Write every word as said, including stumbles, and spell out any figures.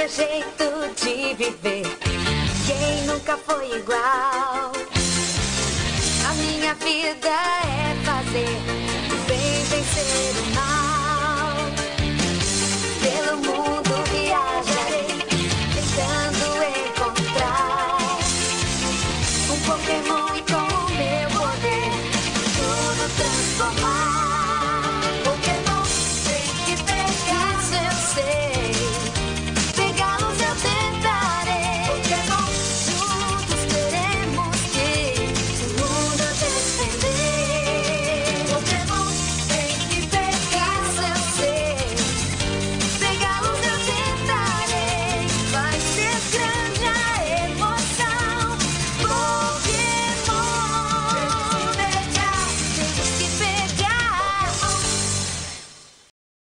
meu jeito de viver. Quem nunca foi igual? A minha vida é fazer o bem vencer o mal.